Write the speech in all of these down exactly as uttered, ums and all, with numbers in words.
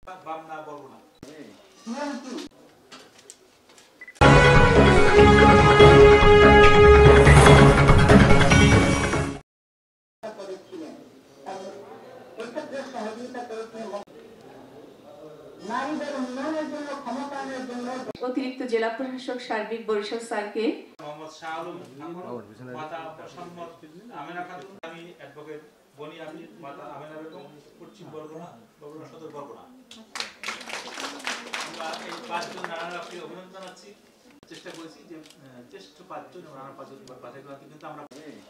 বামনা বরগুনা। অতিরিক্ত জেলা প্রশাসক সার্বিক বরিশাল স্যারকে, মোহাম্মদ শাহ আলম মাতা সম্মত আমেনা খাতুন, আমি অ্যাডভোকেট বনি আমির মাতা আমেনা বেগম, পশ্চিম বরগুনা, বরগুনা সদর বরগুনা। আমরা এই পাঁচজন নানাকে অভিনন্দন জানাচ্ছি। চেষ্টা করেছি যে জ্যেষ্ঠ পাঁচজন এবং নানা পাঁচজন বাছাই করা, কিন্তু আমরা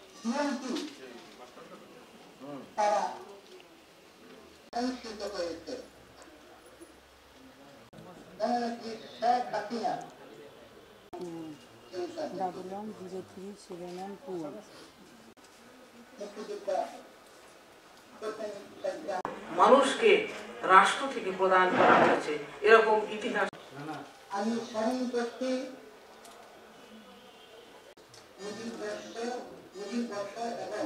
তারা অনুষ্ঠিত হয়েছে। মানুষকে রাষ্ট্র থেকে প্রদান করা হয়েছে, এরকম ইতিহাস। আমি স্মরণ করছি মুজিব বর্ষ মুজিব বর্ষ এবং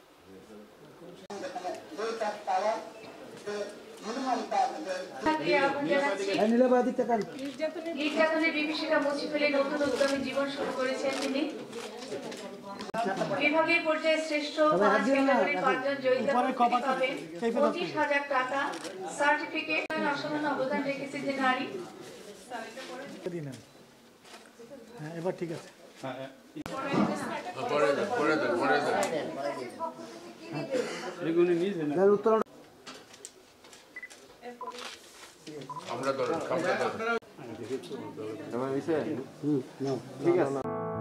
নির্যাতনের বিভীষিকা মুছে ফেলে নতুন উদ্যমী জীবন শুরু করেছেন তিনি। বিভাগীয় পর্যায়ে শ্রেষ্ঠ পাঁচ ক্যাটাগরির পাঁচজন জয়িতা পাবেন পঁচিশ হাজার টাকা সার্টিফিকেট। অসাধারণ অবদান রেখেছে যে নারী। এবার ঠিক আছে। আমরা ধরেন ঠিক আছে।